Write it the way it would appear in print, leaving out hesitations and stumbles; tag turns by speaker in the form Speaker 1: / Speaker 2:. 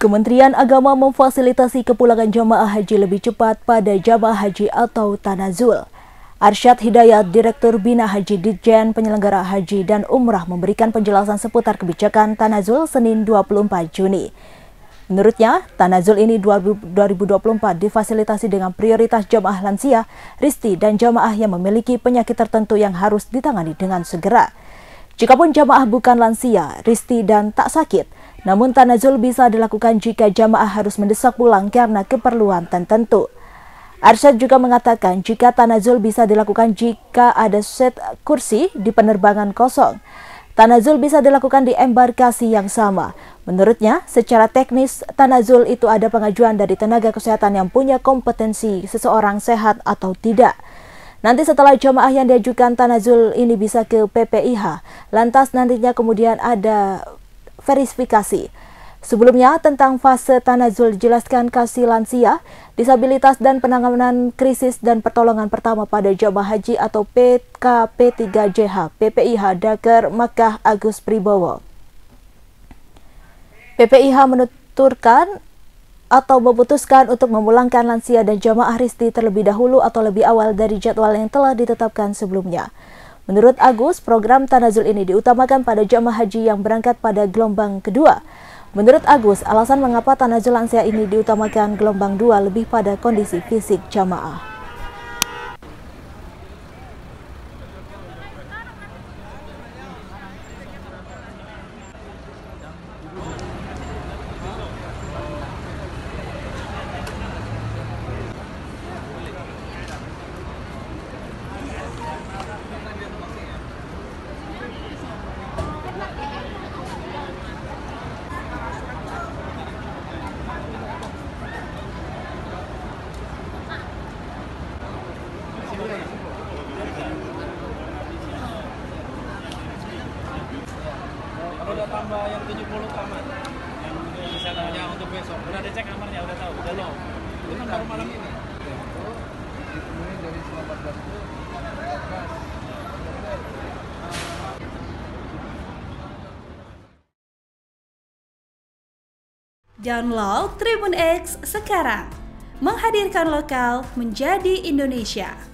Speaker 1: Kementerian Agama memfasilitasi kepulangan jamaah haji lebih cepat pada jamaah haji atau tanazul. Arsyad Hidayat, Direktur Bina Haji Ditjen Penyelenggara Haji dan Umrah memberikan penjelasan seputar kebijakan tanazul Senin 24 Juni. Menurutnya, tanazul ini 2024 difasilitasi dengan prioritas jamaah lansia, risti, dan jamaah yang memiliki penyakit tertentu yang harus ditangani dengan segera. Jikapun jamaah bukan lansia, risti, dan tak sakit, namun tanazul bisa dilakukan jika jamaah harus mendesak pulang karena keperluan tertentu. Arsyad juga mengatakan jika tanazul bisa dilakukan jika ada set kursi di penerbangan kosong. Tanazul bisa dilakukan di embarkasi yang sama. Menurutnya, secara teknis, tanazul itu ada pengajuan dari tenaga kesehatan yang punya kompetensi seseorang sehat atau tidak. Nanti setelah jamaah yang diajukan tanazul ini bisa ke PPIH, lantas nantinya kemudian ada verifikasi. Sebelumnya, tentang fase tanazul dijelaskan kasih lansia, disabilitas dan penanganan krisis dan pertolongan pertama pada jamaah haji atau PKP3JH PPIH Dakar Makkah Agus Pribowo. PPIH menuturkan atau memutuskan untuk memulangkan lansia dan jamaah risti terlebih dahulu atau lebih awal dari jadwal yang telah ditetapkan sebelumnya. Menurut Agus, program tanazul ini diutamakan pada jamaah haji yang berangkat pada gelombang kedua. Menurut Agus, alasan mengapa tanazul lansia ini diutamakan gelombang 2 lebih pada kondisi fisik jamaah.
Speaker 2: Kalau udah tambah yang 70 kamar yang misalnya untuk besok, udah dicek kamarnya, udah tahu, udah low. Itu kan baru malam ini.
Speaker 3: Ini dari 14 itu atas.
Speaker 4: Download Tribun X sekarang, menghadirkan lokal menjadi Indonesia.